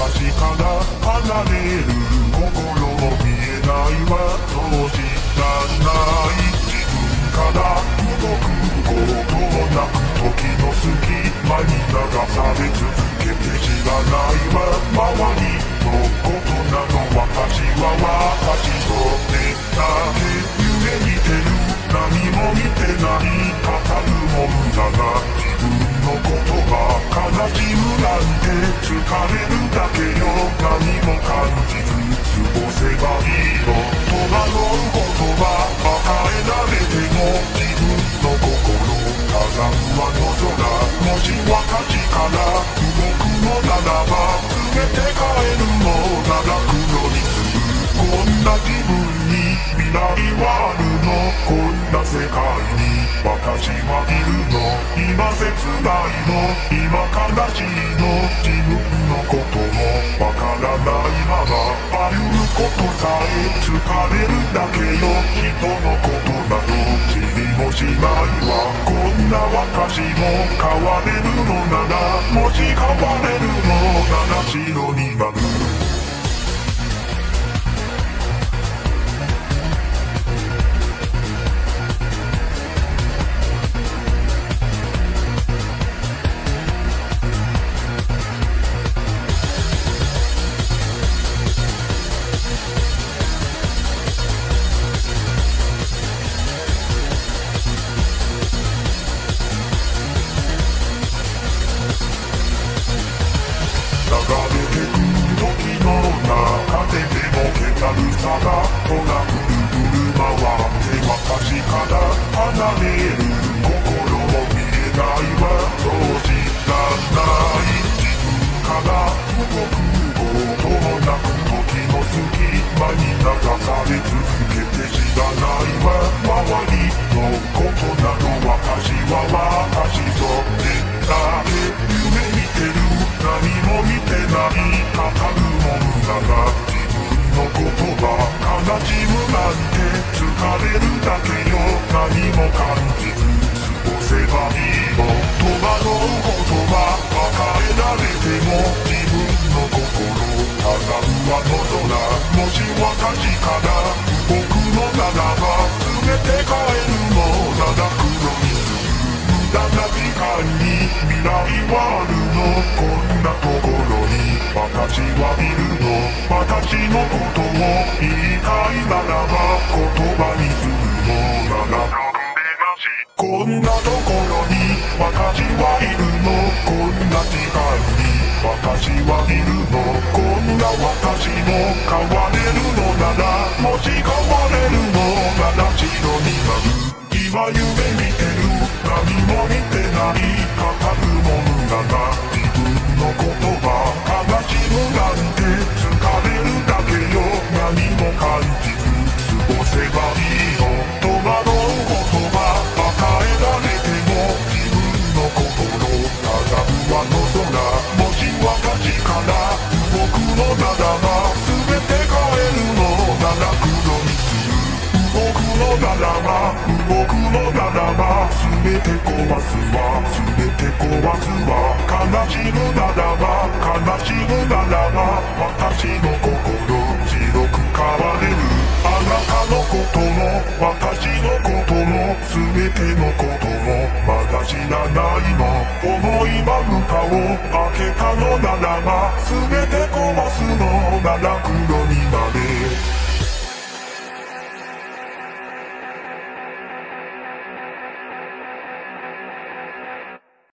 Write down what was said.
私から離れる心も見えないはそう知らない自分から動くこともなく時の隙間に流され続けて知らないは周りのことなど私は私と出だけ夢見てる何も見てない語るもんだな自分のことが悲しむなんて疲れるだけよ何も感じず過ごせばいいの戸惑う言葉与えられても自分の心ただ上の空もし私から動くのならば全て変えるのなら黒にするこんな自分に未来はあるのこんな世界に私はいるの今切ないの今悲しいの自分のこともわからないまま歩むことさえ疲れるだけよ人のことなど知りもしないわこんな私も変われるのならもし変われるのなら白になる流れてく時の中ででもけたるさがほらぐるぐる回って私から離れる心も見えないわそう知らない自分から動くこともなく時の隙間に流され続けて知らないわ周りのことなど私は私と出だけ夢見てる何も見てない語るもんだが自分の言葉悲しむなんて疲れるだけよ何も感じず過ごせばいいの戸惑う言葉与えられても自分の心ただ上の空もし私から動くのならば全て変えるのなら黒にする無駄な時間に未来はあるのこんなところに私はいるの私のことを言いたいならば言葉にするのならこんなところに私はいるのこんな時間に私はいるのこんな私も変われるのならもし変われるのなら白になる今夢見てる何も見てない語るもんだな自分の言葉悲しむなんて疲れるだけよ何も感じず過ごせばいいの戸惑う言葉与えられても自分の心ただ上の空もし私から動くのならば全て変えるのなら黒にする動くのならば動くのならば全て壊すわ全て壊すわ悲しむならば悲しむならば私の心白く変われるあなたのことも私のことも全てのこともまだ知らないの思いまぶたを開けたのならば